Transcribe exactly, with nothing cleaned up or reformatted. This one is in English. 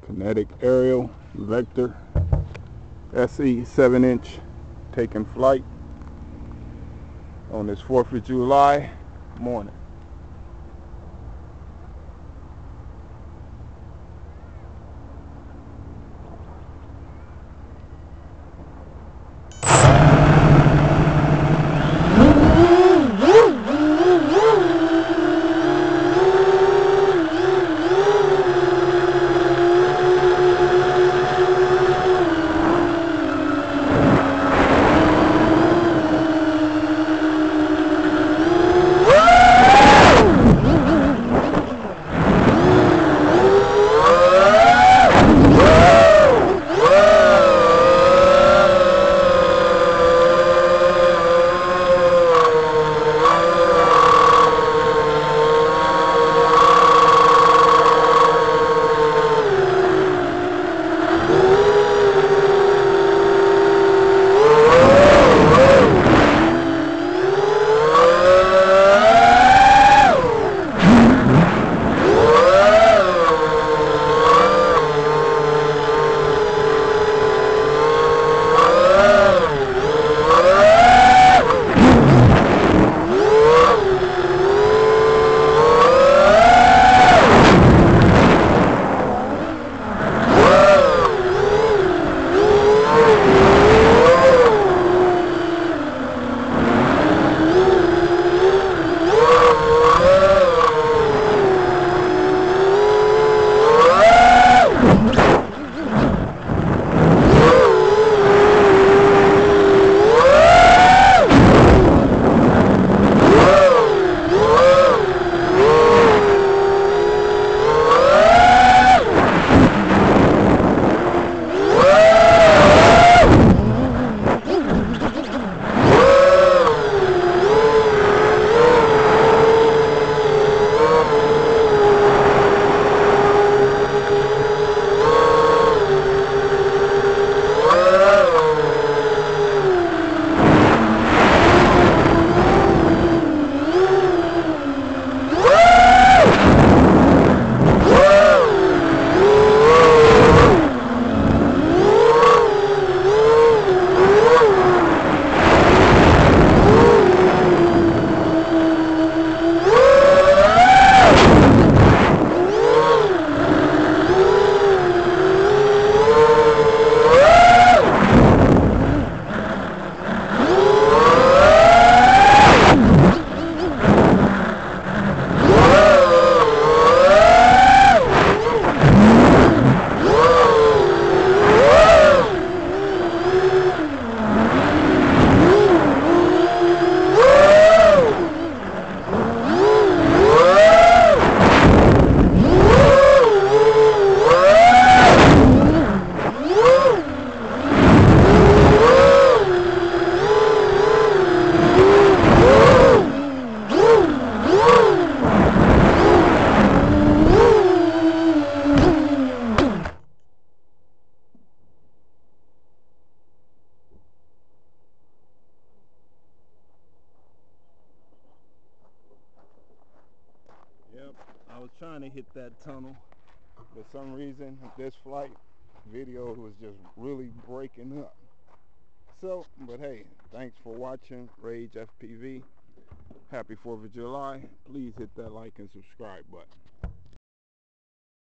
Kinetic Aerial Vector S E seven inch taking flight on this fourth of July morning. Yep, I was trying to hit that tunnel. For some reason, this flight video was just really breaking up. So, but hey, thanks for watching Rage F P V. Happy fourth of July. Please hit that like and subscribe button.